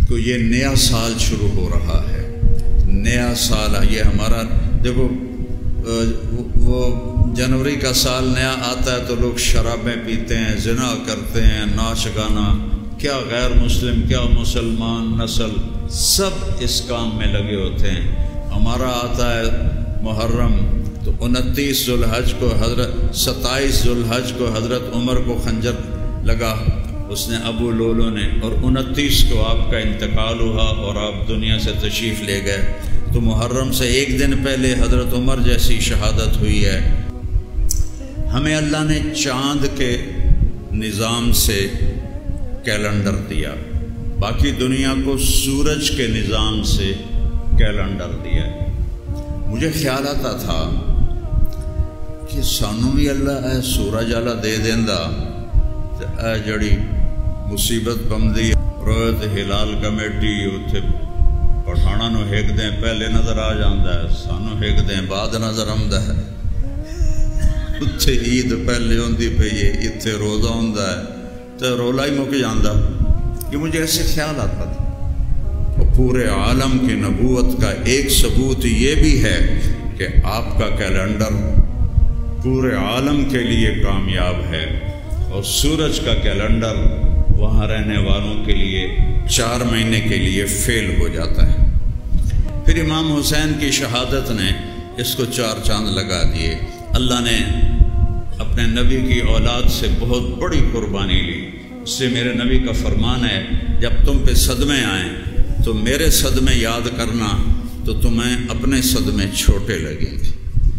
کہ یہ نیا سال شروع ہو رہا ہے. نیا سال یہ ہمارا دیکھو، وہ جنوری کا سال نیا آتا ہے تو لوگ شرابیں پیتے ہیں، زنا کرتے ہیں، ناچ گانا، کیا غیر مسلم کیا مسلمان نسل سب اس کام میں لگے ہوتے ہیں. ہمارا آتا ہے محرم تو 29 ذوالحج کو 27 ذوالحج کو حضرت عمر کو خنجر لگا اس نے ابو لولو نے، اور 29 کو آپ کا انتقال ہوا اور آپ دنیا سے تشریف لے گئے. تو محرم سے ایک دن پہلے حضرت عمر جیسی شہادت ہوئی ہے. ہمیں اللہ نے چاند کے نظام سے کیلنڈر دیا، باقی دنیا کو سورج کے نظام سے کیلنڈر دیا ہے. مجھے خیال آتا تھا کہ سانوں بھی اللہ اے سورج والا دے دیندا تے اے جڑی مصیبت بمدی رویت ہلال کمیٹی اتنے پٹھانا نو ہیک دیں پہلے نظر آ جاندہ ہے، سانو ہیک دیں بعد نظر آمدہ ہے. اتھے عید پہلے ہوندی پہ یہ اتھے روزہ ہوندہ ہے تو رولا ہی مک جاندہ. کہ مجھے ایسے خیال آتا تھا. اور پورے عالم کی نبوت کا ایک ثبوت یہ بھی ہے کہ آپ کا کیلنڈر پورے عالم کے لیے کامیاب ہے، اور سورج کا کیلنڈر وہاں رہنے والوں کے لیے 4 مہینے کے لیے فیل ہو جاتا ہے. پھر امام حسین کی شہادت نے اس کو 4 چاند لگا دیے. اللہ نے اپنے نبی کی اولاد سے بہت بڑی قربانی لی. اس سے میرے نبی کا فرمان ہے جب تم پہ صدمے آئیں تو میرے صدمے یاد کرنا تو تمہیں اپنے صدمے چھوٹے لگیں گے.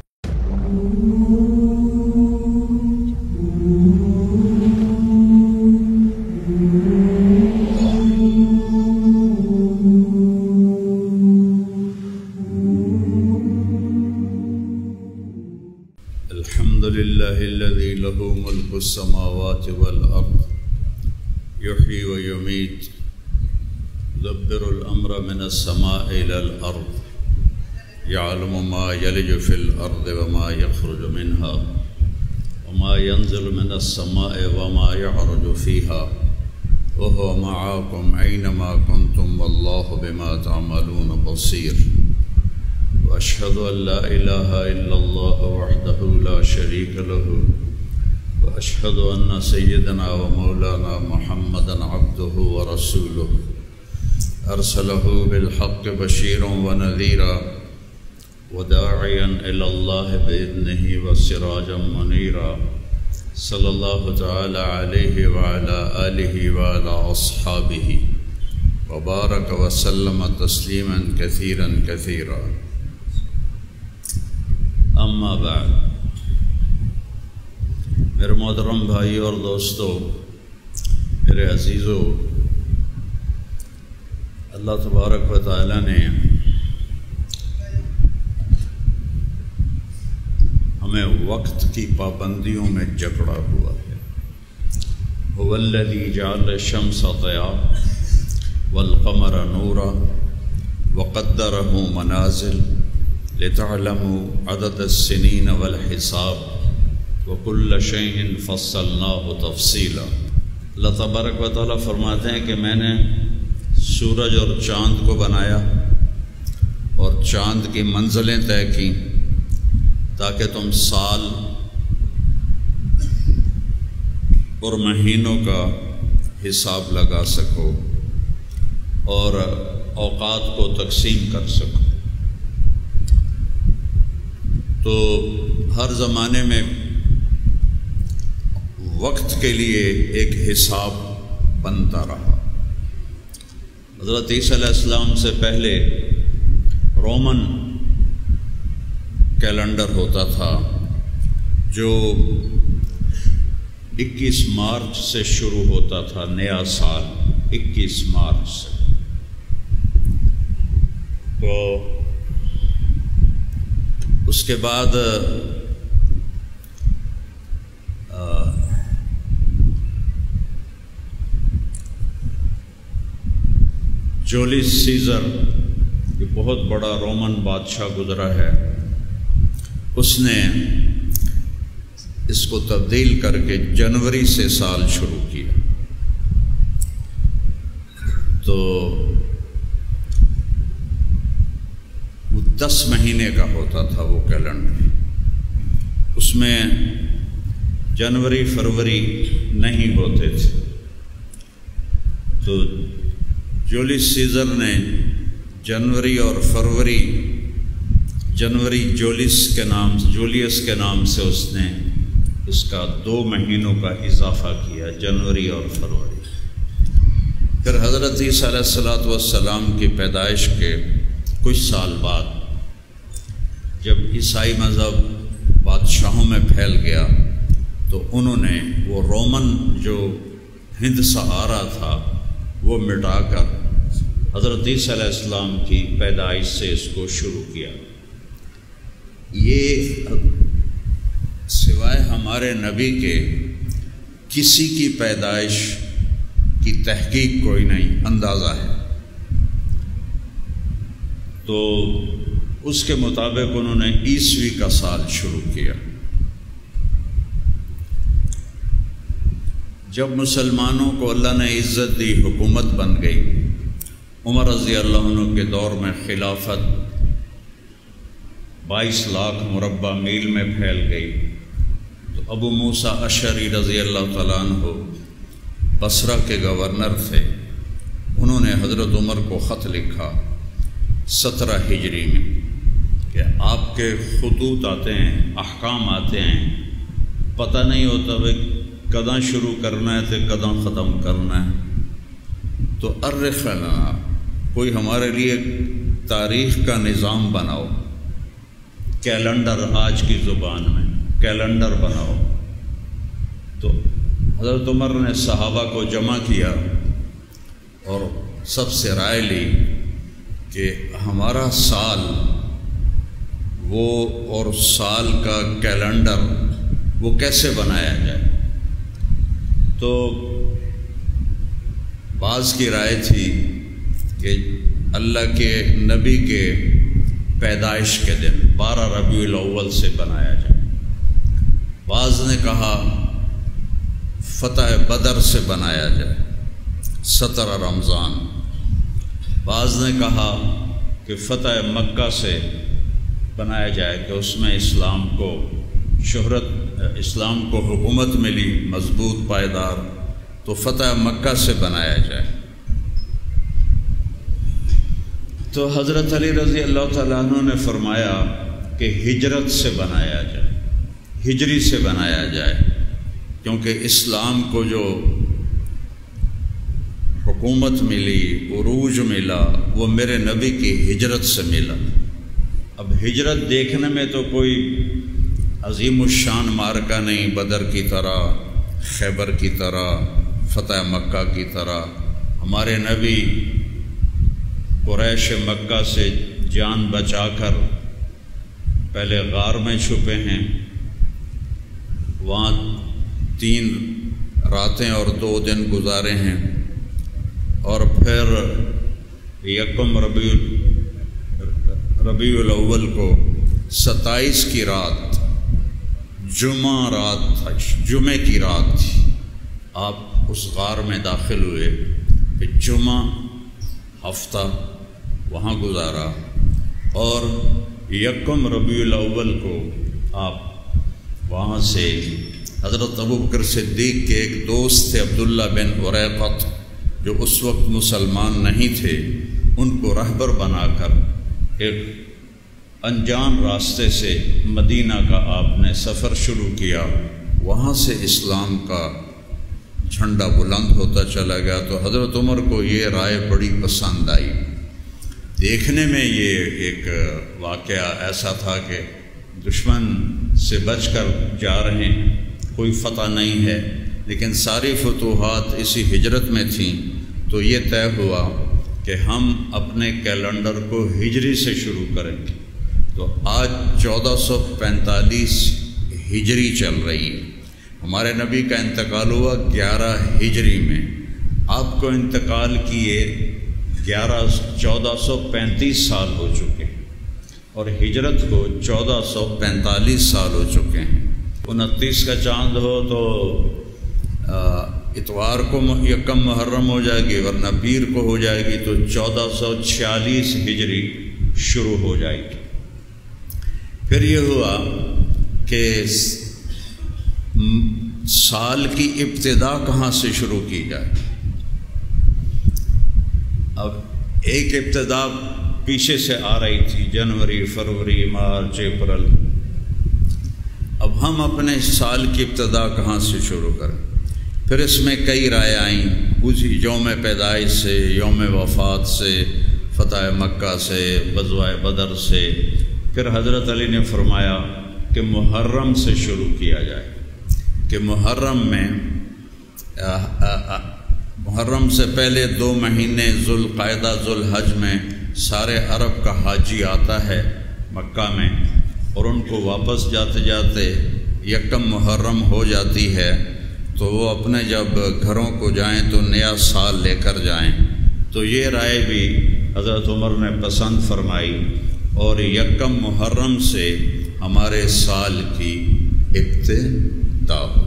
الحمدللہ الذی لہ ملک السماوات والارض یحیی و یمیت یدبر الامر من السماء الى الارض یعلم ما یلج فی الارض وما یخرج منها وما ینزل من السماء وما یعرج فیها وهو معاکم اینما کنتم واللہ بما تعملون بصیر. وأشهد أن لا إله إلا الله وحده لا شريك له وأشهد أن سيدنا ومولانا محمدا عبده ورسوله أرسله بالحق بشيرا ونذيرا وداعيا إلى الله بإذنه وسراجا منيرا صلى الله تعالى عليه وعلى آله وعلى أصحابه وبارك وسلم تسليما كثيرا كثيرا. اما بعد، میرے محترم بھائی اور دوستو، میرے عزیزو، اللہ تبارک و تعالی نے ہمیں وقت کی پابندیوں میں جکڑا ہوا ہے. هو الذی جعل الشمس ضیاء والقمر نورا وقدره منازل لتعلموا عدد السنين والحساب وكل شيء فصلناه تفصيلا. اللہ تبارک و تعالیٰ فرماتے ہیں کہ میں نے سورج اور چاند کو بنایا اور چاند کی منزلیں طے کی تاکہ تم سال اور مہینوں کا حساب لگا سکو اور اوقات کو تقسیم کر سکو. تو ہر زمانے میں وقت کے لیے ایک حساب بنتا رہا. حضرت عیسیٰ علیہ السلام سے پہلے رومن کیلنڈر ہوتا تھا جو 21 مارچ سے شروع ہوتا تھا. نیا سال 21 مارچ سے. تو اس کے بعد جولیس سیزر، یہ بہت بڑا رومن بادشاہ گزرا ہے، اس نے اس کو تبدیل کر کے جنوری سے سال شروع کیا. تو 10 مہینے کا ہوتا تھا وہ کیلنڈر۔ اس میں جنوری فروری نہیں ہوتے تھے، تو جولیس سیزر نے جنوری اور فروری، جنوری جولیس کے نام سے اس نے اس کا 2 مہینوں کا اضافہ کیا، جنوری اور فروری۔ پھر حضرت عیسیٰ علیہ السلام کی پیدائش کے کچھ سال بعد جب عیسائی مذہب بادشاہوں میں پھیل گیا تو انہوں نے وہ رومن جو ہند سہارا تھا وہ مٹا کر حضرت عیسیٰ علیہ السلام کی پیدائش سے اس کو شروع کیا۔ یہ سوائے ہمارے نبی کے کسی کی پیدائش کی تحقیق کوئی نہیں، اندازہ ہے۔ تو اس کے مطابق انہوں نے عیسوی کا سال شروع کیا۔ جب مسلمانوں کو اللہ نے عزت دی، حکومت بن گئی، عمر رضی اللہ عنہ کے دور میں خلافت 22 لاکھ مربع میل میں پھیل گئی، تو ابو موسیٰ اشعری رضی اللہ تعالیٰ عنہ بصرہ کے گورنر تھے، انہوں نے حضرت عمر کو خط لکھا 17 ہجری میں کہ آپ کے خطوط آتے ہیں، احکام آتے ہیں، پتہ نہیں ہوتا بھائی کداں شروع کرنا ہے تو کداں ختم کرنا ہے، تو ارخ لنا، کوئی ہمارے لیے تاریخ کا نظام بناؤ، کیلنڈر، آج کی زبان میں کیلنڈر بناؤ۔ تو حضرت عمر نے صحابہ کو جمع کیا اور سب سے رائے لی کہ ہمارا سال وہ اور سال کا کیلنڈر وہ کیسے بنایا جائے۔ تو بعض کی رائے تھی کہ اللہ کے نبی کے پیدائش کے دن 12 ربیع الاول سے بنایا جائے، بعض نے کہا فتح بدر سے بنایا جائے 17 رمضان، بعض نے کہا کہ فتح مکہ سے بنایا جائے کہ اس میں اسلام کو شہرت، اسلام کو حکومت ملی مضبوط پائیدار، تو فتح مکہ سے بنایا جائے۔ تو حضرت علی رضی اللہ تعالیٰ عنہ نے فرمایا کہ ہجرت سے بنایا جائے، ہجری سے بنایا جائے، کیونکہ اسلام کو جو حکومت ملی، عروج ملا، وہ میرے نبی کی ہجرت سے ملا۔ اب ہجرت دیکھنے میں تو کوئی عظیم الشان مارکہ نہیں، بدر کی طرح، خیبر کی طرح، فتح مکہ کی طرح۔ ہمارے نبی قریش مکہ سے جان بچا کر پہلے غار میں چھپے ہیں، وہاں 3 راتیں اور 2 دن گزارے ہیں، اور پھر یکم ربیع الاول کو 27 کی رات، جمعہ رات تھا، جمعے کی رات تھی، آپ اس غار میں داخل ہوئے، پھر جمعہ ہفتہ وہاں گزارا، اور یکم ربیع الاول کو آپ وہاں سے حضرت ابوبکر صدیق کے ایک دوست تھے عبداللہ بن اریقط، جو اس وقت مسلمان نہیں تھے، ان کو رہبر بنا کر ایک انجان راستے سے مدینہ کا آپ نے سفر شروع کیا، وہاں سے اسلام کا جھنڈا بلند ہوتا چلا گیا۔ تو حضرت عمر کو یہ رائے بڑی پسند آئی۔ دیکھنے میں یہ ایک واقعہ ایسا تھا کہ دشمن سے بچ کر جا رہے ہیں، کوئی فتح نہیں ہے، لیکن ساری فتوحات اسی ہجرت میں تھیں، تو یہ طے ہوا کہ ہم اپنے کیلنڈر کو ہجری سے شروع کریں گے۔ تو آج 1445 ہجری چل رہی ہے، ہمارے نبی کا انتقال ہوا 11 ہجری میں، آپ کو انتقال کیے 1435 سال ہو چکے ہیں، اور ہجرت کو 1445 سال ہو چکے ہیں۔ 29 کا چاند ہو تو اتوار کو یکم محرم ہو جائے گی، ورنہ پیر کو ہو جائے گی، تو 1446 ہجری شروع ہو جائے گی۔ پھر یہ ہوا کہ سال کی ابتدا کہاں سے شروع کی جائے. اب ایک ابتدا پیچھے سے آ رہی تھی، جنوری، فروری، مارچ، اپریل. اب ہم اپنے سال کی ابتدا کہاں سے شروع کریں؟ پھر اس میں کئی رائے آئیں، اسی یوم پیدائش سے، یوم وفات سے، فتح مکہ سے، غزوہ بدر سے. پھر حضرت علی نے فرمایا کہ محرم سے شروع کیا جائے، کہ محرم سے پہلے 2 مہینے ذوالقعدہ ذوالحج میں سارے عرب کا حاجی آتا ہے مکہ میں، اور ان کو واپس جاتے جاتے 1 محرم ہو جاتی ہے، تو وہ اپنے جب گھروں کو جائیں تو نیا سال لے کر جائیں. تو یہ رائے بھی حضرت عمر نے پسند فرمائی، اور 1 محرم سے ہمارے سال کی ابتدا ہوئی.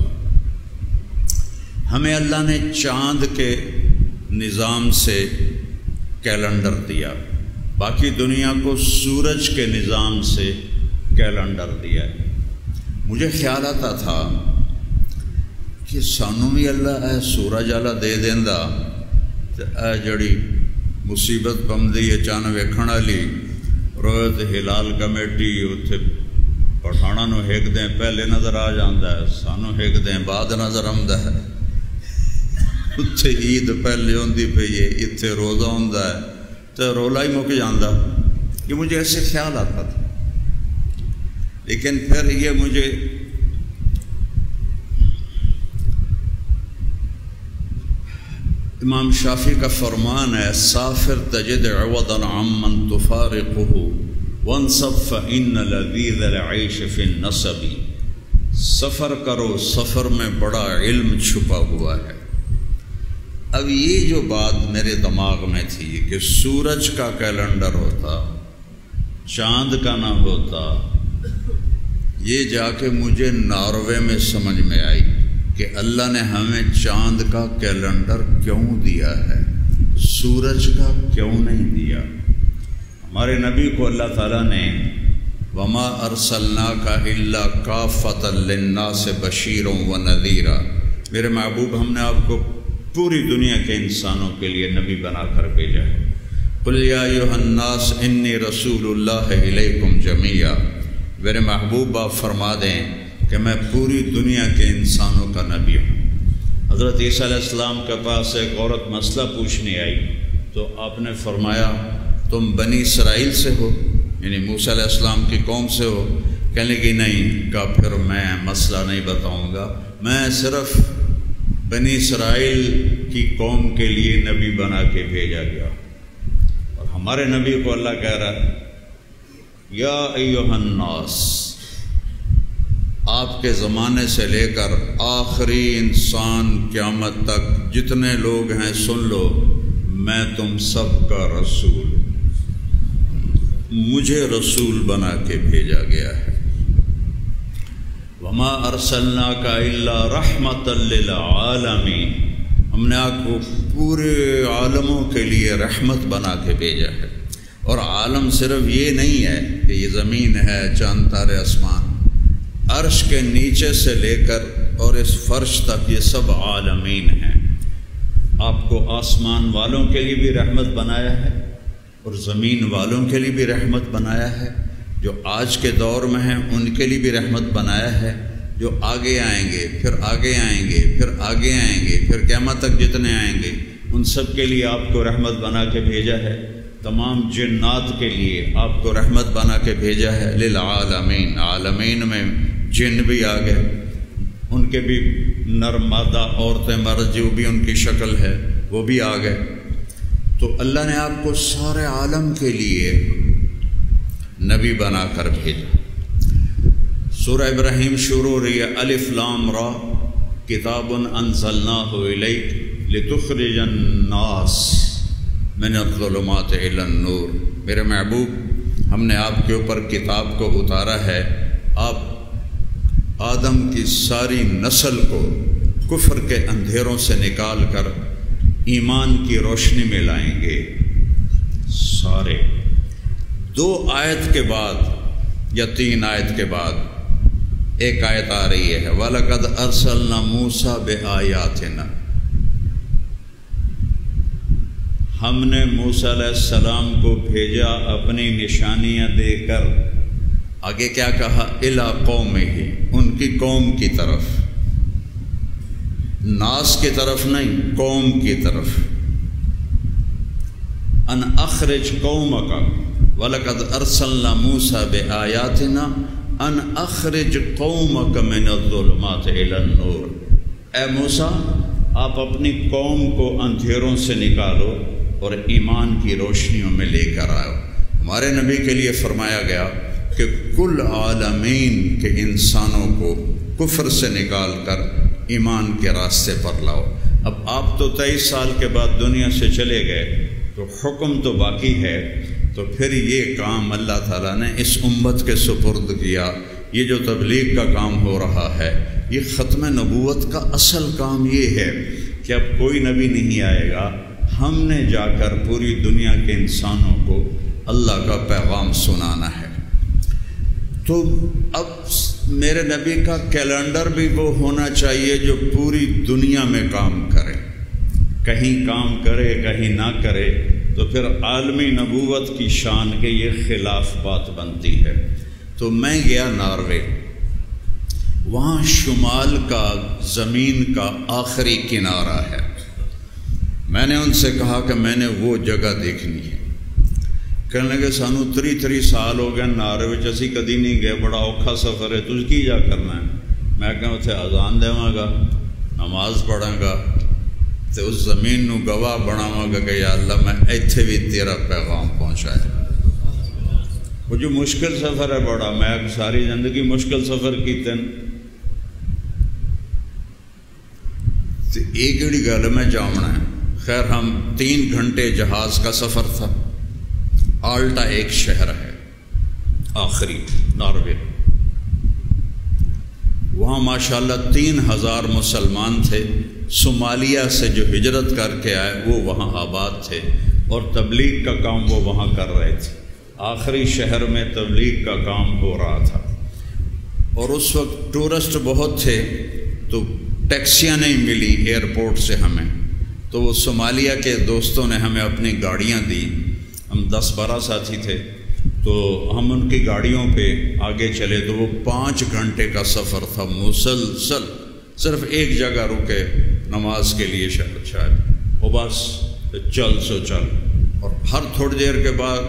ہمیں اللہ نے چاند کے نظام سے کیلنڈر دیا، باقی دنیا کو سورج کے نظام سے کیلنڈر دیا ہے. مجھے خیال آتا تھا کہ سانوں بھی اللہ اے سورج والا دے دیندا تے اے جڑی مصیبت پمدی ہے چن ویکھن والی روز ہلال کمیٹی اتنے پٹھانا نو ہیک دیں پہلے نظر آ جاندہ ہے، سانوں ہیک دیں بعد نظر آمدہ ہے. اتھے عید پہلے ہوندی پئی ہے، اتھے روزہ ہوندا ہے تو رولا ہی مک جاندہ. یہ مجھے ایسے خیال آتا تھا، لیکن پھر یہ مجھے امام شافعی کا فرمان ہے، سافر تجد عوضا عمن تفارقه وانصب فإن لذیذ العیش فی النصب. سفر کرو، سفر میں بڑا علم چھپا ہوا ہے. اب یہ جو بات میرے دماغ میں تھی کہ سورج کا کیلنڈر ہوتا، چاند کا نہ ہوتا، یہ جا کے مجھے ناروے میں سمجھ میں آئی کہ اللہ نے ہمیں چاند کا کیلنڈر کیوں دیا ہے، سورج کا کیوں نہیں دیا. ہمارے نبی کو اللہ تعالیٰ نے وما ارسلناک الا کافۃ للناس بشیرا ونذیرا، میرے محبوب ہم نے آپ کو پوری دنیا کے انسانوں کے لیے نبی بنا کر بھیجا ہے. قل یا ایھا الناس انی رسول اللہ الیکم جمیعا، میرے محبوب آپ فرما دیں کہ میں پوری دنیا کے انسانوں کا نبی ہوں. حضرت عیسیٰ علیہ السلام کے پاس ایک عورت مسئلہ پوچھنے آئی تو آپ نے فرمایا تم بنی اسرائیل سے ہو، یعنی موسیٰ علیہ السلام کی قوم سے ہو؟ کہنے لگی نہیں. کہا پھر میں مسئلہ نہیں بتاؤں گا، میں صرف بنی اسرائیل کی قوم کے لیے نبی بنا کے بھیجا گیا. اور ہمارے نبی کو اللہ کہہ رہا ہے یا ایھا الناس، آپ کے زمانے سے لے کر آخری انسان قیامت تک جتنے لوگ ہیں سن لو، میں تم سب کا رسول، مجھے رسول بنا کے بھیجا گیا ہے. وما ارسلناک الا رحمۃ للعالمین، ہم نے آپ کو پورے عالموں کے لیے رحمت بنا کے بھیجا ہے. اور عالم صرف یہ نہیں ہے کہ یہ زمین ہے، چاند تارے آسمان، عرش کے نیچے سے لے کر اور اس فرش تک یہ سب عالمین ہیں. آپ کو آسمان والوں کے لیے بھی رحمت بنایا ہے اور زمین والوں کے لیے بھی رحمت بنایا ہے. جو آج کے دور میں ہیں ان کے لیے بھی رحمت بنایا ہے، جو آگے آئیں گے، پھر آگے آئیں گے، پھر آگے آئیں گے، پھر قیامت تک جتنے آئیں گے ان سب کے لیے آپ کو رحمت بنا کے بھیجا ہے. تمام جنات کے لیے آپ کو رحمت بنا کے بھیجا ہے. للعالمین، عالمین میں جن بھی آ گئے، ان کے بھی نر مادہ عورتیں مرد جو بھی ان کی شکل ہے وہ بھی آ گئے. تو اللہ نے آپ کو سارے عالم کے لیے نبی بنا کر بھیجا. سورہ ابراہیم شروع رہی ہے الف لام را کتاب انزلناہ الیک لتخرج الناس من الظلمات الی النور. میرے محبوب ہم نے آپ کے اوپر کتاب کو اتارا ہے، آپ آدم کی ساری نسل کو کفر کے اندھیروں سے نکال کر ایمان کی روشنی میں لائیں گے. سارے 2 آیت کے بعد یا 3 آیت کے بعد ایک آیت آ رہی ہے وَلَقَدْ أَرْسَلْنَا مُوسَىٰ بِآيَاتِنَا، ہم نے موسیٰ علیہ السلام کو بھیجا اپنی نشانیاں دے کر۔ آگے کیا کہا؟ إِلَىٰ قَوْمِهِ، ان کی قوم کی طرف، ناس کی طرف نہیں، قوم کی طرف۔ ان اخرج قومک وَلَقَدْ أَرْسَلْنَا مُوسَىٰ بِآيَاتِنَا ان اخرج قومک من الظلمات إِلَى النور، اے موسیٰ آپ اپنی قوم کو اندھیروں سے نکالو اور ایمان کی روشنیوں میں لے کر آؤ۔ ہمارے نبی کے لیے فرمایا گیا کہ کل عالمین کے انسانوں کو کفر سے نکال کر ایمان کے راستے پر لاؤ۔ اب آپ تو 23 سال کے بعد دنیا سے چلے گئے تو حکم تو باقی ہے، تو پھر یہ کام اللہ تعالیٰ نے اس امت کے سپرد کیا۔ یہ جو تبلیغ کا کام ہو رہا ہے، یہ ختم نبوت کا اصل کام یہ ہے کہ اب کوئی نبی نہیں آئے گا، ہم نے جا کر پوری دنیا کے انسانوں کو اللہ کا پیغام سنانا ہے۔ تو اب میرے نبی کا کیلنڈر بھی وہ ہونا چاہیے جو پوری دنیا میں کام کرے، کہیں کام کرے کہیں نہ کرے، تو پھر عالمی نبوت کی شان کے یہ خلاف بات بنتی ہے۔ تو میں گیا ناروے، وہاں شمال کا زمین کا آخری کنارہ ہے۔ میں نے ان سے کہا کہ میں نے وہ جگہ دیکھنی ہے۔ کہنے لگے سانو 3 سال ہو گئے ناروے وچ اسی کدی نہیں گئے، بڑا اوکھا سفر ہے، تجھ کی جا کرنا ہے؟ میں کہا اتنے اذان دیواں گا، نماز پڑھاں گا، تو اس زمین نو گواہ بناواں گا کہ یا اللہ میں ایتھے بھی تیرا پیغام پہنچایا۔ وہ جو مشکل سفر ہے بڑا، میں ساری زندگی مشکل سفر کیتے ہیں، تو ایک جڑی گل میں جامنا ہے۔ خیر ہم 3 گھنٹے جہاز کا سفر تھا۔ آلٹا ایک شہر ہے آخری ناروے، وہاں ماشاءاللہ 3000 مسلمان تھے، صومالیہ سے جو ہجرت کر کے آئے وہ وہاں آباد تھے اور تبلیغ کا کام وہ وہاں کر رہے تھے۔ آخری شہر میں تبلیغ کا کام ہو رہا تھا، اور اس وقت ٹورسٹ بہت تھے تو ٹیکسیاں نہیں ملی ایئرپورٹ سے ہمیں، تو وہ صومالیہ کے دوستوں نے ہمیں اپنی گاڑیاں دی۔ ہم 10-12 ساتھی تھے، تو ہم ان کی گاڑیوں پہ آگے چلے، تو وہ 5 گھنٹے کا سفر تھا مسلسل، صرف ایک جگہ رکے نماز کے لیے شاید، وہ بس چل سو چل، اور ہر تھوڑی دیر کے بعد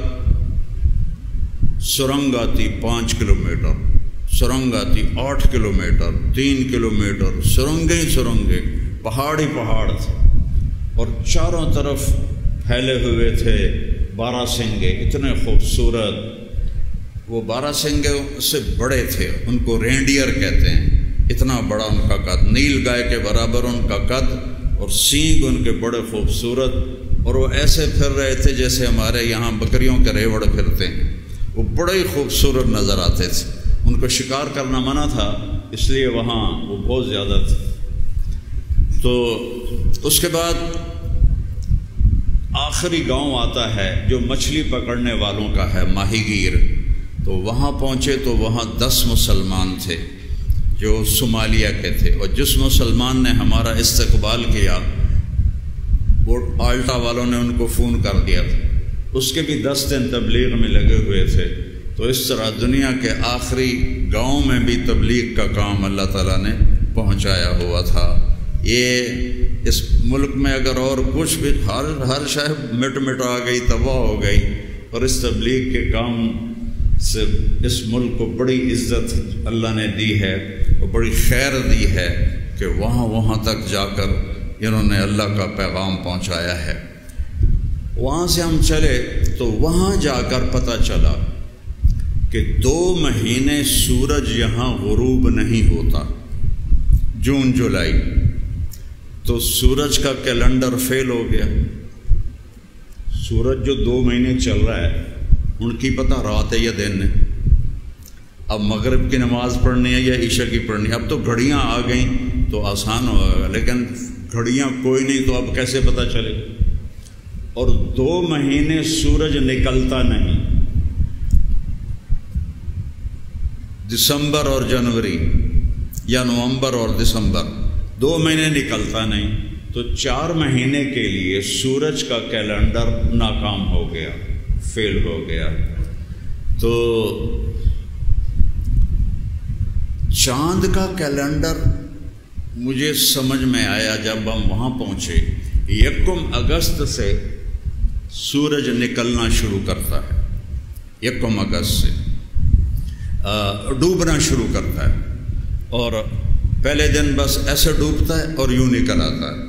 سرنگ آتی 5 کلومیٹر، سرنگ آتی 8 کلومیٹر، 3 کلومیٹر، سرنگیں ہی سرنگیں، پہاڑ ہی پہاڑ تھے، اور چاروں طرف پھیلے ہوئے تھے باراسنگے، اتنے خوبصورت۔ وہ باراسنگے سے بڑے تھے، ان کو رینڈیئر کہتے ہیں، اتنا بڑا ان کا قد، نیل گائے کے برابر ان کا قد، اور سینگ ان کے بڑے خوبصورت، اور وہ ایسے پھر رہے تھے جیسے ہمارے یہاں بکریوں کے ریوڑ پھرتے ہیں۔ وہ بڑے ہی خوبصورت نظر آتے تھے۔ ان کو شکار کرنا منع تھا، اس لیے وہاں وہ بہت زیادہ تھے۔ تو اس کے بعد آخری گاؤں آتا ہے جو مچھلی پکڑنے والوں کا ہے، ماہی گیر۔ تو وہاں پہنچے تو وہاں 10 مسلمان تھے جو صومالیہ کے تھے، اور جس مسلمان نے ہمارا استقبال کیا وہ آلٹا والوں نے ان کو فون کر دیا تھا، اس کے بھی 10 دن تبلیغ میں لگے ہوئے تھے۔ تو اس طرح دنیا کے آخری گاؤں میں بھی تبلیغ کا کام اللہ تعالیٰ نے پہنچایا ہوا تھا۔ یہ اس ملک میں اگر اور کچھ بھی ہر شے مٹ آ گئی، تباہ ہو گئی، اور اس تبلیغ کے کام سے اس ملک کو بڑی عزت اللہ نے دی ہے اور بڑی خیر دی ہے کہ وہاں تک جا کر انہوں نے اللہ کا پیغام پہنچایا ہے۔ وہاں سے ہم چلے تو وہاں جا کر پتہ چلا کہ 2 مہینے سورج یہاں غروب نہیں ہوتا، جون جولائی، تو سورج کا کیلنڈر فیل ہو گیا۔ سورج جو 2 مہینے چل رہا ہے، ان کی پتہ رات ہے یا دن ہے، اب مغرب کی نماز پڑھنی ہے یا عشاء کی پڑھنی ہے۔ اب تو گھڑیاں آ گئیں تو آسان ہوگا، لیکن گھڑیاں کوئی نہیں، تو اب کیسے پتہ چلے؟ اور 2 مہینے سورج نکلتا نہیں۔ دسمبر اور جنوری یا نومبر اور دسمبر 2 مہینے نکلتا نہیں تو 4 مہینے کے لیے سورج کا کیلنڈر ناکام ہو گیا، فیل ہو گیا۔ تو چاند کا کیلنڈر مجھے سمجھ میں آیا جب ہم وہاں پہنچے۔ 1 اگست سے سورج نکلنا شروع کرتا ہے، 1 اگست سے ڈوبنا شروع کرتا ہے، اور پہلے دن بس ایسے ڈوبتا ہے اور یوں نکل آتا ہے۔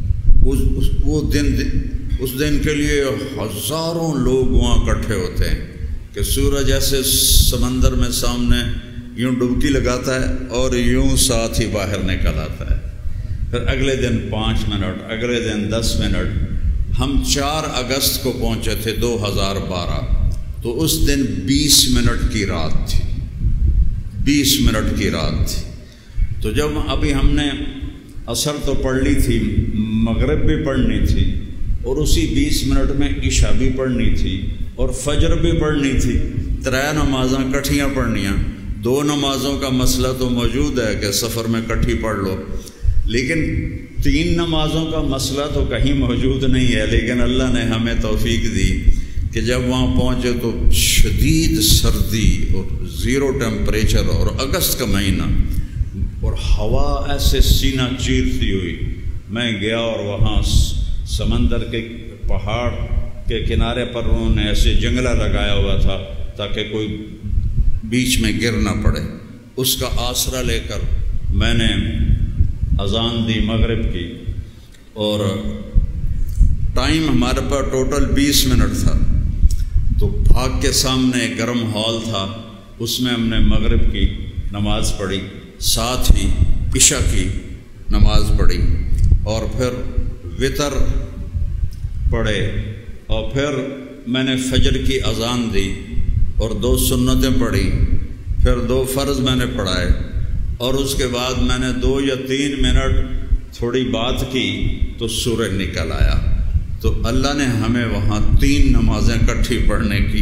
اس دن کے لیے ہزاروں لوگ وہاں اکٹھے ہوتے ہیں کہ سورج ایسے سمندر میں سامنے یوں ڈبکی لگاتا ہے اور یوں ساتھ ہی باہر نکل آتا ہے۔ پھر اگلے دن 5 منٹ، اگلے دن 10 منٹ۔ ہم 4 اگست کو پہنچے تھے 2012، تو اس دن 20 منٹ کی رات تھی، 20 منٹ کی رات تھی۔ تو جب ابھی ہم نے عصر تو پڑھ لی تھی، مغرب بھی پڑھنی تھی، اور اسی 20 منٹ میں عشاء بھی پڑھنی تھی اور فجر بھی پڑھنی تھی، 3 نمازاں کٹھیاں پڑھنیاں۔ 2 نمازوں کا مسئلہ تو موجود ہے کہ سفر میں کٹھی پڑھ لو، لیکن 3 نمازوں کا مسئلہ تو کہیں موجود نہیں ہے۔ لیکن اللہ نے ہمیں توفیق دی کہ جب وہاں پہنچے تو شدید سردی اور 0 ٹیمپریچر، اور اگست کا مہینہ، اور ہوا ایسے سینہ چیرتی ہوئی۔ میں گیا اور وہاں سمندر کے پہاڑ کے کنارے پر انہوں نے ایسے جنگلہ لگایا ہوا تھا تاکہ کوئی بیچ میں گر نہ پڑے۔ اس کا آسرا لے کر میں نے اذان دی مغرب کی، اور ٹائم ہمارے پاس ٹوٹل 20 منٹ تھا۔ تو بھاگ کے سامنے گرم ہال تھا، اس میں ہم نے مغرب کی نماز پڑھی، ساتھ ہی عشاء کی نماز پڑھی، اور پھر وتر پڑھے، اور پھر میں نے فجر کی اذان دی اور 2 سنتیں پڑھی، پھر 2 فرض میں نے پڑھائے، اور اس کے بعد میں نے 2 یا 3 منٹ تھوڑی بات کی تو سورج نکل آیا۔ تو اللہ نے ہمیں وہاں 3 نمازیں اکٹھی پڑھنے کی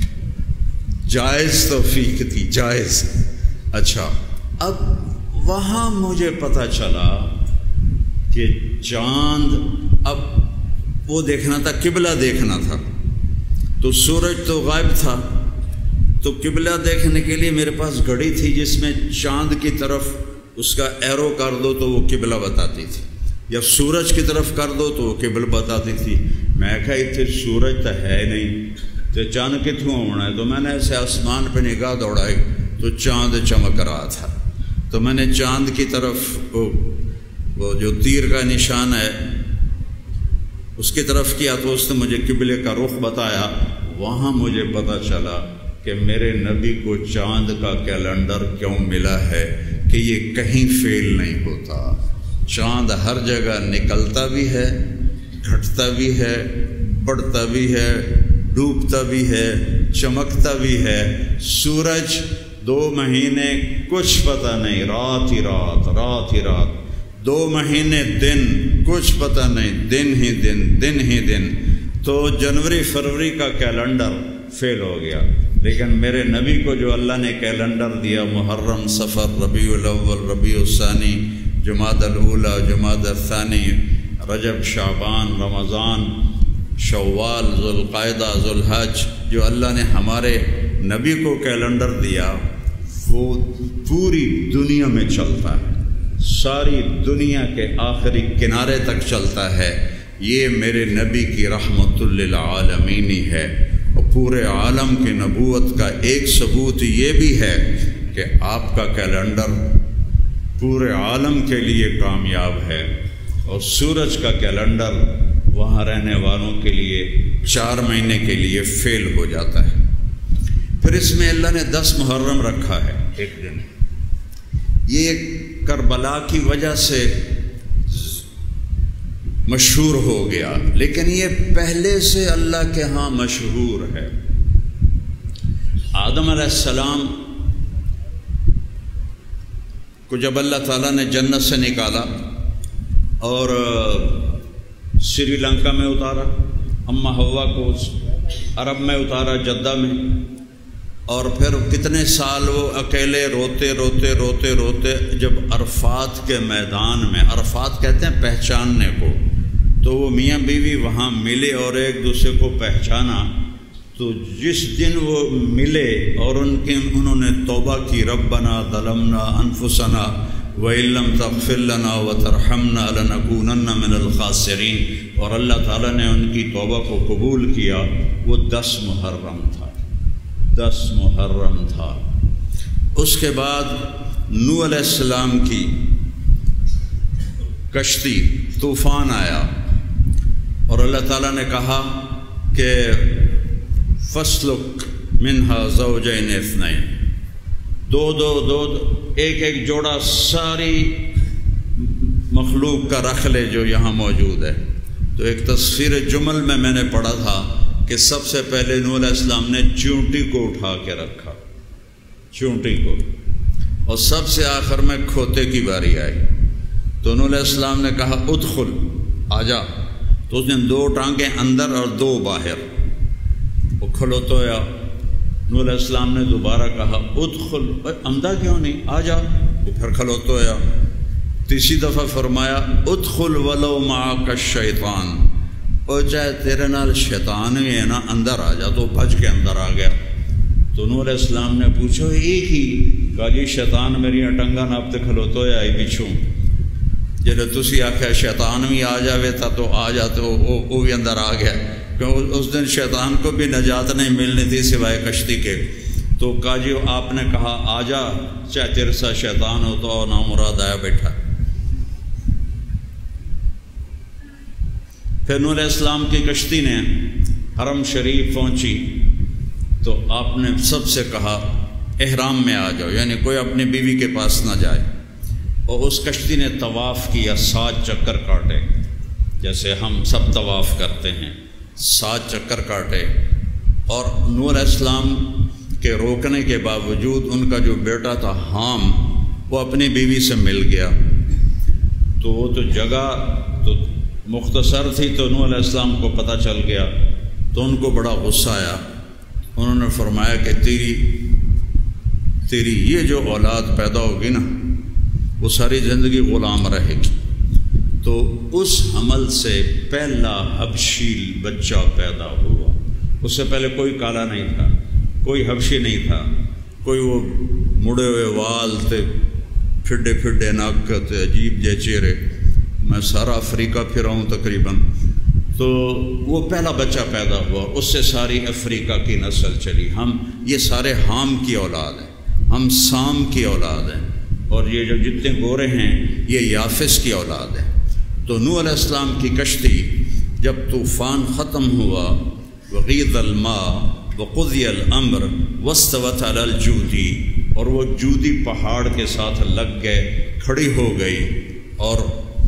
جائز توفیق دی، جائز۔ اچھا، اب وہاں مجھے پتہ چلا کہ چاند، اب وہ دیکھنا تھا، قبلہ دیکھنا تھا، تو سورج تو غائب تھا، تو قبلہ دیکھنے کے لیے میرے پاس گھڑی تھی جس میں چاند کی طرف اس کا ایرو کر دو تو وہ قبلہ بتاتی تھی، یا سورج کی طرف کر دو تو وہ قبلہ بتاتی تھی۔ میں کہا اتنے سورج تو ہے نہیں تو چاند کتوں ہونا ہے؟ تو میں نے ایسے آسمان پہ نگاہ دوڑائی تو چاند چمک رہا تھا، تو میں نے چاند کی طرف وہ جو تیر کا نشان ہے اس کی طرف کیا تو اس نے مجھے قبلے کا رخ بتایا۔ وہاں مجھے پتہ چلا کہ میرے نبی کو چاند کا کیلنڈر کیوں ملا ہے کہ یہ کہیں فیل نہیں ہوتا۔ چاند ہر جگہ نکلتا بھی ہے، گھٹتا بھی ہے، بڑھتا بھی ہے، ڈوبتا بھی ہے، چمکتا بھی ہے۔ سورج 2 مہینے کچھ پتہ نہیں، رات ہی رات، رات ہی رات۔ 2 مہینے دن کچھ پتہ نہیں، دن ہی دن، دن ہی دن۔ تو جنوری فروری کا کیلنڈر فیل ہو گیا، لیکن میرے نبی کو جو اللہ نے کیلنڈر دیا، محرم، صفر، ربیع الاول، ربیع الثانی، جمادی الاولی، جمادی الثانی، رجب، شعبان، رمضان، شوال، ذوالقعدہ، ذوالحج، جو اللہ نے ہمارے نبی کو کیلنڈر دیا وہ پوری دنیا میں چلتا ہے، ساری دنیا کے آخری کنارے تک چلتا ہے۔ یہ میرے نبی کی رحمت للعالمین ہے، اور پورے عالم کی نبوت کا ایک ثبوت یہ بھی ہے کہ آپ کا کیلنڈر پورے عالم کے لیے کامیاب ہے، اور سورج کا کیلنڈر وہاں رہنے والوں کے لیے 4 مہینے کے لیے فیل ہو جاتا ہے۔ پھر اس میں اللہ نے 10 محرم رکھا ہے، ایک دن۔ یہ کربلا کی وجہ سے مشہور ہو گیا، لیکن یہ پہلے سے اللہ کے ہاں مشہور ہے۔ آدم علیہ السلام کو جب اللہ تعالیٰ نے جنت سے نکالا اور سری لنکا میں اتارا، اماں حوا کو عرب میں اتارا، جدہ میں، اور پھر کتنے سال وہ اکیلے روتے روتے روتے روتے جب عرفات کے میدان میں، عرفات کہتے ہیں پہچاننے کو، تو وہ میاں بیوی وہاں ملے اور ایک دوسرے کو پہچانا، تو جس دن وہ ملے اور انہوں نے توبہ کی، ربنا ظلمنا انفسنا وَإِن لَّمْ تَغْفِرْ لَنَا وَتَرْحَمْنَا لَنَكُونَنَّ مِنَ الْخَاسِرِينَ، اور اللہ تعالیٰ نے ان کی توبہ کو قبول کیا۔ وہ 10 محرم تھا، 10 محرم تھا۔ اس کے بعد نوح علیہ السلام کی کشتی، طوفان آیا اور اللہ تعالیٰ نے کہا کہ فَاسْلُكْ مِنْهَا زَوْجَيْنِ اثْنَيْنِ، دو ایک جوڑا ساری مخلوق کا رکھ لے جو یہاں موجود ہے۔ تو ایک تصویر جمل میں نے پڑھا تھا کہ سب سے پہلے نوح علیہ السلام نے چونٹی کو اٹھا کے رکھا، چونٹی کو، اور سب سے آخر میں کھوتے کی باری آئی۔ تو نوح علیہ السلام نے کہا ادخل، آجا، تو اس نے 2 ٹانگیں اندر اور 2 باہر، وہ کھلوتویا۔ نوح علیہ السلام نے دوبارہ کہا ادخل، اندھا کیوں نہیں، آجا، وہ پھر کھلوتویا۔ تیسری دفعہ فرمایا ادخل ولو معک الشیطان، اور چاہے تیرے نال شیطان بھی ہے نا، اندر آ جا، تو بھج کے اندر آ گیا۔ تو نوح علیہ السلام نے پوچھو ایک ہی، کہا جی شیطان میری ٹنگا ناپ تے کھلوتویا ہی پچھوں، جب تسی آخیا شیطان بھی آ جاوے تا تو آ جا، تو وہ بھی اندر آ گیا، کیوں اس دن شیطان کو بھی نجات نہیں ملنی تھی سوائے کشتی کے۔ تو کہا جی آپ نے کہا آ جا، چاہے تیرے ساتھ شیطان ہو تو نامراد آیا بیٹھا۔ پھر نوح علیہ السلام کی کشتی نے حرم شریف پہنچی تو آپ نے سب سے کہا احرام میں آ جاؤ، یعنی کوئی اپنی بیوی کے پاس نہ جائے، اور اس کشتی نے طواف کیا، 7 چکر کاٹے، جیسے ہم سب طواف کرتے ہیں، 7 چکر کاٹے۔ اور نوح علیہ السلام کے روکنے کے باوجود ان کا جو بیٹا تھا حام، وہ اپنی بیوی سے مل گیا، تو وہ تو جگہ تو مختصر تھی، تو نوح علیہ السلام کو پتہ چل گیا، تو ان کو بڑا غصہ آیا۔ انہوں نے فرمایا کہ تیری یہ جو اولاد پیدا ہوگی نا، وہ ساری زندگی غلام رہے گی۔ تو اس حمل سے پہلا حبشی بچہ پیدا ہوا۔ اس سے پہلے کوئی کالا نہیں تھا، کوئی حبشی نہیں تھا، کوئی وہ مڑے ہوئے وال تھے، پھڈے پھڈے ناک تھے، عجیب جے چہرے، میں سارا افریقہ پھرا ہوں تقریباً۔ تو وہ پہلا بچہ پیدا ہوا، اس سے ساری افریقہ کی نسل چلی۔ ہم یہ سارے حام کی اولاد ہیں، ہم سام کی اولاد ہیں، اور یہ جو جتنے گورے ہیں یہ یافس کی اولاد ہیں۔ تو نوح علیہ السلام کی کشتی جب طوفان ختم ہوا، وغیض الماء وقضی الامر واستوت علی الجودی، اور وہ جودی پہاڑ کے ساتھ لگ گئے، کھڑی ہو گئی، اور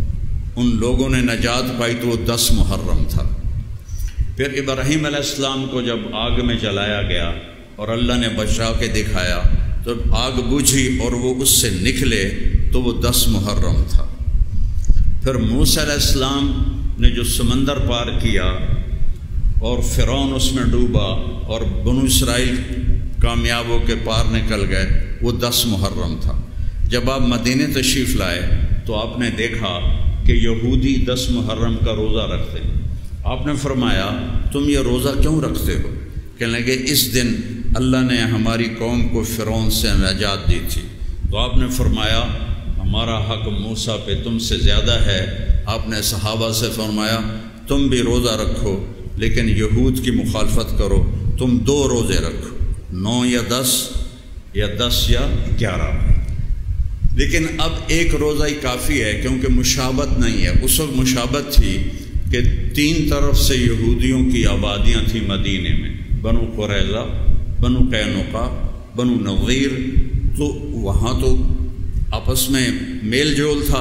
ان لوگوں نے نجات پائی، تو وہ 10 محرم تھا۔ پھر ابراہیم علیہ السلام کو جب آگ میں جلایا گیا اور اللہ نے بچا کے دکھایا، تو آگ بجھی اور وہ اس سے نکلے، تو وہ 10 محرم تھا۔ پھر موسیٰ علیہ السلام نے جو سمندر پار کیا اور فرعون اس میں ڈوبا اور بنو اسرائیل کامیاب ہو کے پار نکل گئے، وہ 10 محرم تھا۔ جب آپ مدینے تشریف لائے تو آپ نے دیکھا کہ یہودی 10 محرم کا روزہ رکھتے ہیں۔ آپ نے فرمایا تم یہ روزہ کیوں رکھتے ہو؟ کہنے لگے اس دن اللہ نے ہماری قوم کو فرعون سے نجات دی تھی۔ تو آپ نے فرمایا ہمارا حق موسیٰ پہ تم سے زیادہ ہے۔ آپ نے صحابہ سے فرمایا تم بھی روزہ رکھو، لیکن یہود کی مخالفت کرو، تم 2 روزے رکھو، 9 یا 10 یا 10 یا 11۔ لیکن اب ایک روزہ ہی کافی ہے، کیونکہ مشابت نہیں ہے۔ اس وقت مشابت تھی کہ 3 طرف سے یہودیوں کی آبادیاں تھیں مدینے میں، بنو قریظہ، بنو قینقاع، بنو نضیر، تو وہاں تو آپس میں میل جول تھا،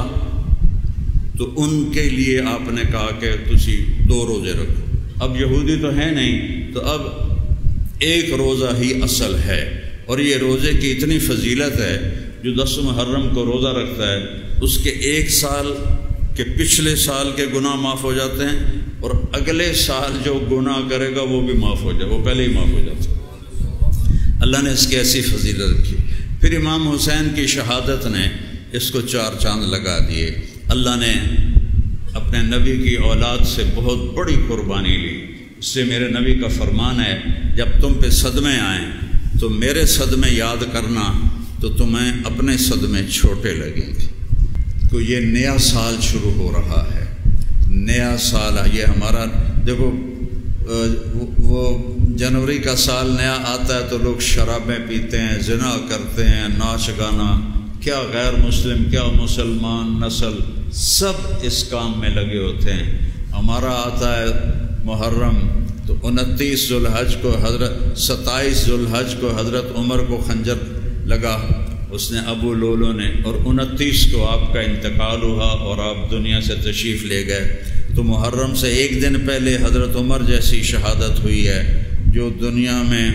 تو ان کے لیے آپ نے کہا کہ تسی 2 روزے رکھو۔ اب یہودی تو ہے نہیں، تو اب ایک روزہ ہی اصل ہے، اور یہ روزے کی اتنی فضیلت ہے، جو 10 محرم کو روزہ رکھتا ہے اس کے 1 سال کے پچھلے سال کے گناہ معاف ہو جاتے ہیں، اور اگلے سال جو گناہ کرے گا وہ بھی معاف ہو جائے، وہ پہلے ہی معاف ہو جاتا ہے۔ اللہ نے اس کی ایسی فضیلت رکھی۔ پھر امام حسین کی شہادت نے اس کو 4 چاند لگا دیے۔ اللہ نے اپنے نبی کی اولاد سے بہت بڑی قربانی لی۔ اس سے میرے نبی کا فرمان ہے، جب تم پہ صدمے آئیں تو میرے صدمے یاد کرنا تو تمہیں اپنے صدمے چھوٹے لگیں گے۔ تو یہ نیا سال شروع ہو رہا ہے، نیا سال یہ ہمارا، دیکھو وہ جنوری کا سال نیا آتا ہے تو لوگ شرابیں پیتے ہیں، زنا کرتے ہیں، ناچ گانا، کیا غیر مسلم کیا مسلمان نسل سب اس کام میں لگے ہوتے ہیں۔ ہمارا آتا ہے محرم تو 29 ذوالحج کو 27 ذوالحج کو حضرت عمر کو خنجر لگا اس نے ابو لولو نے، اور 29 کو آپ کا انتقال ہوا اور آپ دنیا سے تشریف لے گئے۔ تو محرم سے ایک دن پہلے حضرت عمر جیسی شہادت ہوئی ہے، جو دنیا میں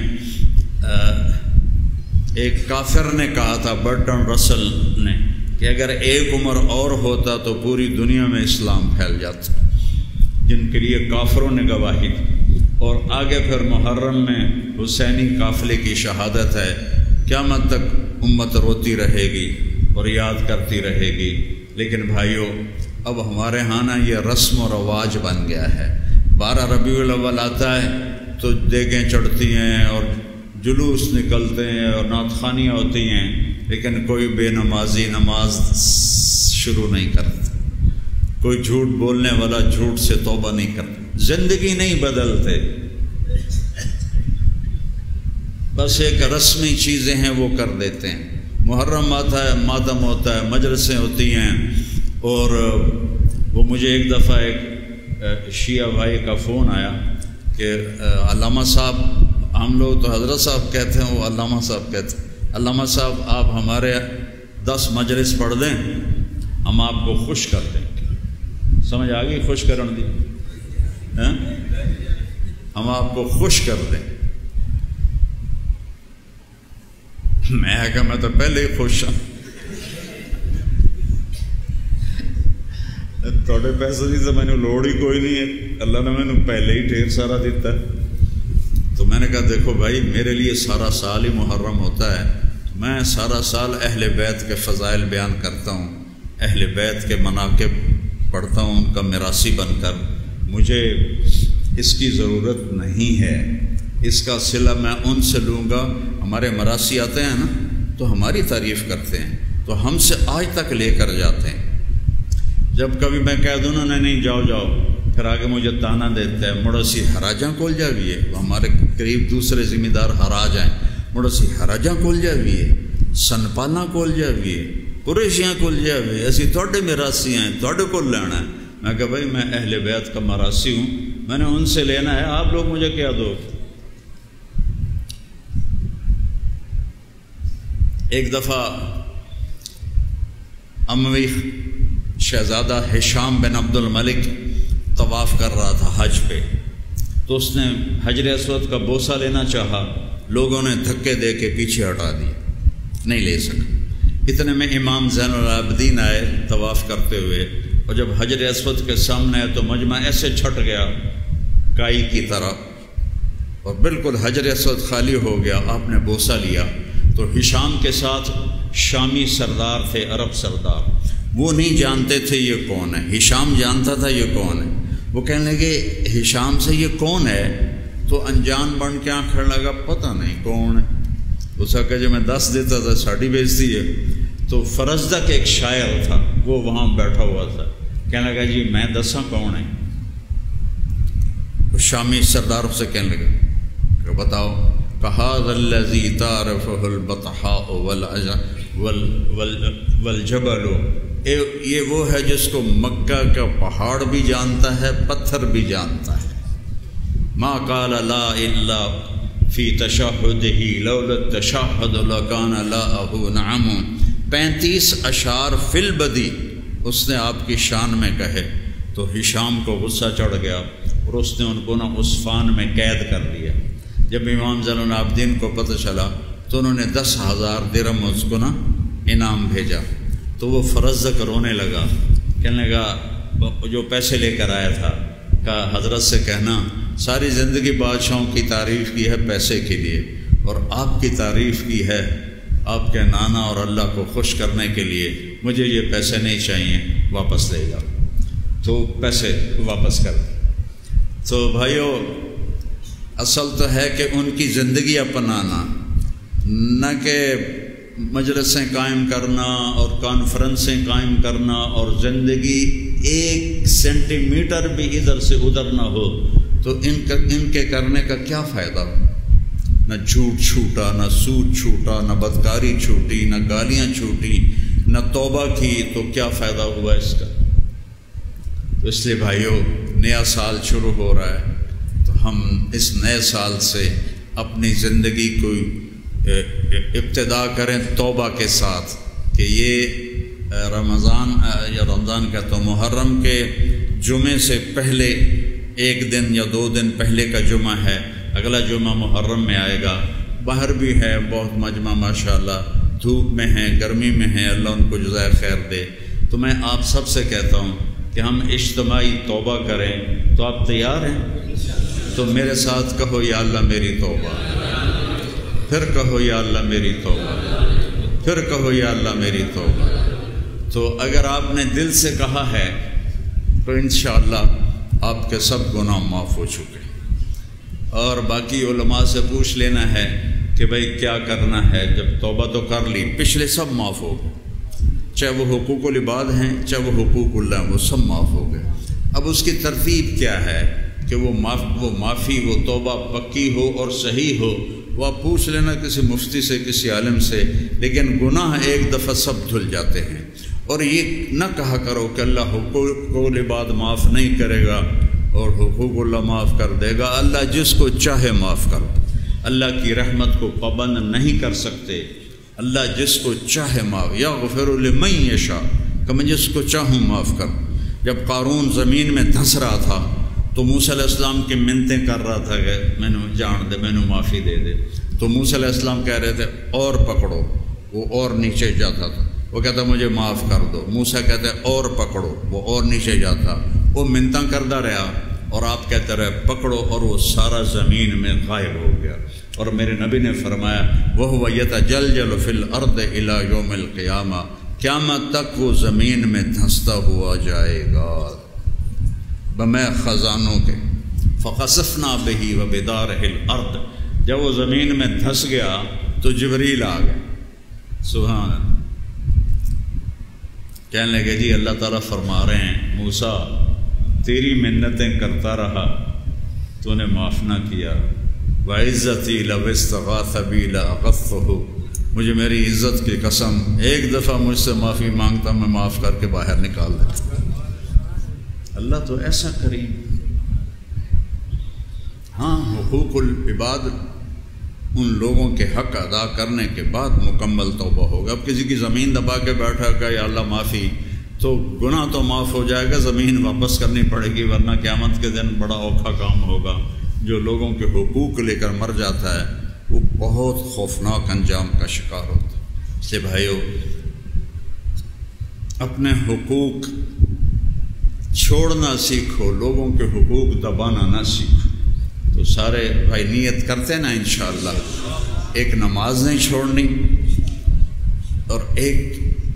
ایک کافر نے کہا تھا، برٹن رسل نے، کہ اگر ایک عمر اور ہوتا تو پوری دنیا میں اسلام پھیل جاتا، جن کے لیے کافروں نے گواہی دی۔ اور آگے پھر محرم میں حسینی قافلے کی شہادت ہے۔ قیامت تک امت روتی رہے گی اور یاد کرتی رہے گی۔ لیکن بھائیو، اب ہمارے ہاں نا یہ رسم و رواج بن گیا ہے۔ 12 ربیع الاول آتا ہے تو دیگیں چڑھتی ہیں اور جلوس نکلتے ہیں اور نعت خوانیاں ہوتی ہیں، لیکن کوئی بے نمازی نماز شروع نہیں کرتا، کوئی جھوٹ بولنے والا جھوٹ سے توبہ نہیں کرتا، زندگی نہیں بدلتے، بس ایک رسمی چیزیں ہیں وہ کر دیتے ہیں۔ محرم آتا ہے، ماتم ہوتا ہے، مجلسیں ہوتی ہیں، اور وہ مجھے ایک دفعہ ایک شیعہ بھائی کا فون آیا کہ علامہ صاحب، ہم لوگ تو حضرت صاحب کہتے ہیں، وہ علامہ صاحب کہتے ہیں، علامہ صاحب آپ ہمارے 10 مجلس پڑھ دیں، ہم آپ کو خوش کر دیں گے۔ سمجھ آ گئی؟ خوش کرن دی، ہم آپ کو خوش کر دیں۔ میں کہا میں تو پہلے ہی خوش ہوں، تھوڑے پیسے دی تو میں نے لوڑ ہی کوئی نہیں ہے، اللہ نے میں نے پہلے ہی ڈھیر سارا دیتا ہے۔ تو میں نے کہا دیکھو بھائی، میرے لیے سارا سال ہی محرم ہوتا ہے، میں سارا سال اہل بیت کے فضائل بیان کرتا ہوں، اہل بیت کے مناقب پڑھتا ہوں، ان کا میراثی بن کر، مجھے اس کی ضرورت نہیں ہے، اس کا صلہ میں ان سے لوں گا۔ ہمارے مراثی آتے ہیں نا تو ہماری تعریف کرتے ہیں، تو ہم سے آج تک لے کر جاتے ہیں۔ جب کبھی میں کہہ دوں نا نہیں جاؤ جاؤ، پھر آگے مجھے تانا دیتا ہے، مڑسی ہراجاں کول جاویے، ہمارے قریب دوسرے ذمہ دار ہراج ہیں، مڑسی ہراجاں کول جاویے، سنپالاں کول جاویے، قریشیاں کول جاویے، اسی تھوڑے میراثی ہیں، تھوڑے کول لینا ہے۔ میں کہا بھائی میں اہل بیت کا مراثی ہوں، میں نے ان سے لینا ہے، آپ لوگ مجھے کیا دو۔ ایک دفعہ اموی شہزادہ ہشام بن عبد الملک طواف کر رہا تھا حج پہ، تو اس نے حجر اسود کا بوسہ لینا چاہا، لوگوں نے دھکے دے کے پیچھے ہٹا دیا، نہیں لے سکا۔ اتنے میں امام زین العابدین آئے طواف کرتے ہوئے، اور جب حجر اسود کے سامنے آئے تو مجمع ایسے چھٹ گیا کائی کی طرح، اور بالکل حجر اسود خالی ہو گیا۔ آپ نے بوسہ لیا تو ہشام کے ساتھ شامی سردار تھے، عرب سردار، وہ نہیں جانتے تھے یہ کون ہے، ہشام جانتا تھا یہ کون ہے۔ وہ کہنے لگے ہشام سے یہ کون ہے؟ تو انجان بن کے آنکھ لگا، پتہ نہیں کون ہے۔ اس کا کہ جو میں 10 دیتا تھا ساڑھی بیچتی ہے۔ تو فرزدق ایک شاعر تھا، وہ وہاں بیٹھا ہوا تھا، کہنے لگا جی میں دساں کون ہے؟ شامی سردار سے کہنے لگا کہ بتاؤ، کہا الذی تعرفہ البطحاء والجبل، یہ وہ ہے جس کو مکہ کا پہاڑ بھی جانتا ہے، پتھر بھی جانتا ہے۔ ما قال لا الا فی تشہدہ لولا التشہد لکان لاہ نعم، 35 اشعار فی البدی اس نے آپ کی شان میں کہے۔ تو ہشام کو غصہ چڑھ گیا اور اس نے ان کو نا عصفان میں قید کر لیا۔ جب امام زین العابدین کو پتہ چلا تو انہوں نے 10,000 درہم اس کو نا انعام بھیجا۔ تو وہ فرزدق رونے لگا، کہنے لگا جو پیسے لے کر آیا تھا، کہا حضرت سے کہنا ساری زندگی بادشاہوں کی تعریف کی ہے پیسے کے لیے، اور آپ کی تعریف کی ہے آپ کے نانا اور اللہ کو خوش کرنے کے لیے، مجھے یہ پیسے نہیں چاہیے، واپس لے جاؤ، تو پیسے واپس کر دیں۔ تو بھائیو، اصل تو ہے کہ ان کی زندگی اپنانا، نہ کہ مجلسیں قائم کرنا اور کانفرنسیں قائم کرنا اور زندگی 1 سینٹی میٹر بھی ادھر سے ادھر نہ ہو، تو ان کے کرنے کا کیا فائدہ؟ نہ جھوٹ چھوٹا، نہ سود چھوٹا، نہ بدکاری چھوٹی، نہ گالیاں چھوٹی، نہ توبہ کی، تو کیا فائدہ ہوا اس کا؟ تو اس لیے بھائیو، نیا سال شروع ہو رہا ہے، تو ہم اس نئے سال سے اپنی زندگی کو ابتدا کریں توبہ کے ساتھ، کہ یہ رمضان کا تو محرم کے جمعے سے پہلے 1 دن یا 2 دن پہلے کا جمعہ ہے، اگلا جمعہ محرم میں آئے گا۔ باہر بھی ہے بہت مجمع ماشاءاللہ، دھوپ میں ہیں، گرمی میں ہیں، اللہ ان کو جزائے خیر دے۔ تو میں آپ سب سے کہتا ہوں کہ ہم اجتماعی توبہ کریں، تو آپ تیار ہیں؟ تو میرے ساتھ کہو یا اللہ میری توبہ، پھر کہو یا اللہ میری توبہ، پھر کہو یا اللہ میری توبہ۔ تو اگر آپ نے دل سے کہا ہے تو انشاءاللہ آپ کے سب گناہ معاف ہو چکے، اور باقی علماء سے پوچھ لینا ہے کہ بھئی کیا کرنا ہے۔ جب توبہ تو کر لی، پچھلے سب معاف ہو گئے، چاہے وہ حقوق العباد ہیں، چاہے وہ حقوق اللہ ہیں، وہ سب معاف ہو گئے۔ اب اس کی ترتیب کیا ہے کہ وہ معافی، وہ توبہ پکی ہو اور صحیح ہو، وہ آپ پوچھ لینا کسی مفتی سے، کسی عالم سے، لیکن گناہ ایک دفعہ سب دھل جاتے ہیں۔ اور یہ نہ کہا کرو کہ اللہ حقوق العباد معاف نہیں کرے گا اور حقوق اللہ معاف کر دے گا۔ اللہ جس کو چاہے معاف کر دے، اللہ کی رحمت کو پابند نہیں کر سکتے۔ اللہ جس کو چاہے معاف، یغفر لمن یشاء، کہ میں جس کو چاہوں معاف کر۔ جب قارون زمین میں دھنس رہا تھا تو موسیٰ علیہ السلام کی منتیں کر رہا تھا کہ میں نے جان دے، میں نے معافی دے دے، تو موسیٰ علیہ السلام کہہ رہے تھے اور پکڑو، وہ اور نیچے جاتا تھا، وہ کہتا مجھے معاف کر دو، موسیٰ کہتے اور پکڑو، وہ اور نیچے جاتا، وہ منتیں کردہ رہا اور آپ کہتے رہے پکڑو، اور وہ سارا زمین میں غائب ہو گیا۔ اور میرے نبی نے فرمایا وَهُوَ يَتَجَلْجَلُ فِي الْأَرْضِ إِلَى يَوْمِ الْقِيَامَةِ، قیامت تک وہ زمین میں دھنستا ہوا جائے گا بمے خزانوں کے۔ فَخَسَفْنَا بِهِ وَبِدَارِهِ الْأَرْضِ، جب وہ زمین میں دھس گیا تو جبریل آ گئے، سبحان اللہ، کہنے لگے جی اللہ تعالیٰ فرما رہے ہیں موسیٰ تیری منتیں کرتا رہا، تو نے معاف نہ کیا، وَعِزَّتِي لَوْ اسْتَغَاثَ بِي لَأَغَثْتُهُ، مجھے میری عزت کی قسم ایک دفعہ مجھ سے معافی مانگتا، میں معاف کر کے باہر نکال دیتا۔ اللہ تو ایسا کریم۔ ہاں حقوق العباد ان لوگوں کے حق ادا کرنے کے بعد مکمل توبہ ہوگا۔ اب کسی کی زمین دبا کے بیٹھا کہ یا اللہ معافی، تو گناہ تو معاف ہو جائے گا، زمین واپس کرنی پڑے گی، ورنہ قیامت کے دن بڑا اوکھا کام ہوگا۔ جو لوگوں کے حقوق لے کر مر جاتا ہے وہ بہت خوفناک انجام کا شکار ہوتا ہے۔ اس لیے بھائیو، اپنے حقوق چھوڑنا سیکھو، لوگوں کے حقوق دبانا نہ سیکھو۔ تو سارے بھائی نیت کرتے نا انشاءاللہ، ایک نماز نہیں چھوڑنی اور ایک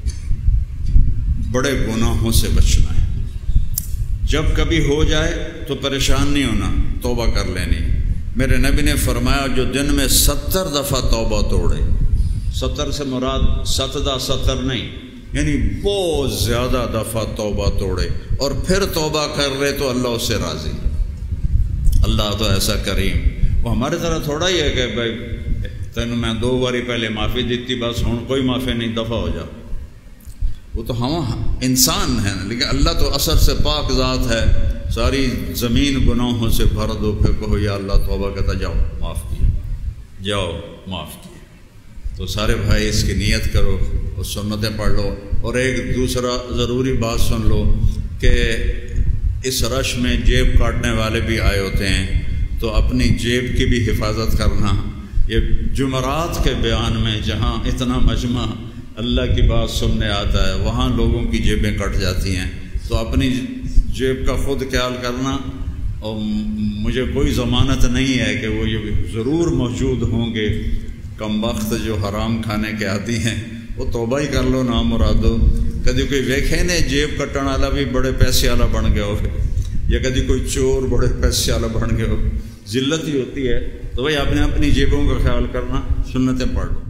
بڑے گناہوں سے بچنا ہے۔ جب کبھی ہو جائے تو پریشان نہیں ہونا، توبہ کر لینی۔ میرے نبی نے فرمایا جو دن میں 70 دفعہ توبہ توڑے، 70 سے مراد 70 نہیں، یعنی بہت زیادہ دفعہ توبہ توڑے اور پھر توبہ کر لے تو اللہ اس سے راضی۔ اللہ تو ایسا کریم، وہ ہمارے طرح تھوڑا ہی ہے کہ بھائی تینوں میں 2 باری پہلے معافی دیتی، بس ہوں کوئی معافی نہیں، دفع ہو جا۔ وہ تو ہم انسان ہیں، لیکن اللہ تو اثر سے پاک ذات ہے، ساری زمین گناہوں سے بھر دو، پھر کہو یا اللہ توبہ، کہتا جاؤ معاف کیا، جاؤ معاف کیا۔ تو سارے بھائی اس کی نیت کرو اور سنتیں پڑھ لو۔ اور ایک دوسرا ضروری بات سن لو کہ اس رش میں جیب کاٹنے والے بھی آئے ہوتے ہیں، تو اپنی جیب کی بھی حفاظت کرنا۔ یہ جمعرات کے بیان میں جہاں اتنا مجمع اللہ کی بات سننے آتا ہے، وہاں لوگوں کی جیبیں کٹ جاتی ہیں، تو اپنی جیب کا خود خیال کرنا اور مجھے کوئی ضمانت نہیں ہے کہ وہ یہ ضرور موجود ہوں گے۔ کم وقت جو حرام کھانے کے عادی ہیں وہ توبہ ہی کر لو نا مرادو۔ کدی کوئی ویکھے نے جیب کٹن والا بھی بڑے پیسے والا بن گیا ہو، یا کدی کوئی چور بڑے پیسے والا بن گیا ہو، ذلت ہی ہوتی ہے۔ تو بھائی آپ نے اپنی جیبوں کا خیال کرنا، سنتیں پڑھ لو۔